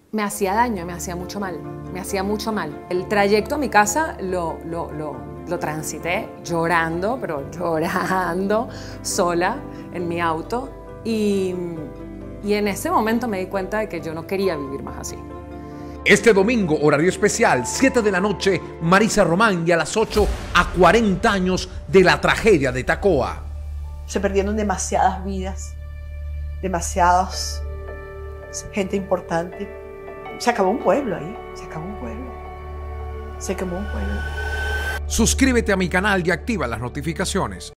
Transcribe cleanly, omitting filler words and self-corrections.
me hacía daño, me hacía mucho mal, me hacía mucho mal. El trayecto a mi casa lo transité llorando, pero llorando, sola, en mi auto. Y en ese momento me di cuenta de que yo no quería vivir más así. Este domingo, horario especial, 7 de la noche, Marisa Román, y a las 8, a 40 años de la tragedia de Tacóa. Se perdieron demasiadas vidas, demasiados gente importante. Se acabó un pueblo ahí, se acabó un pueblo, se quemó un pueblo. Suscríbete a mi canal y activa las notificaciones.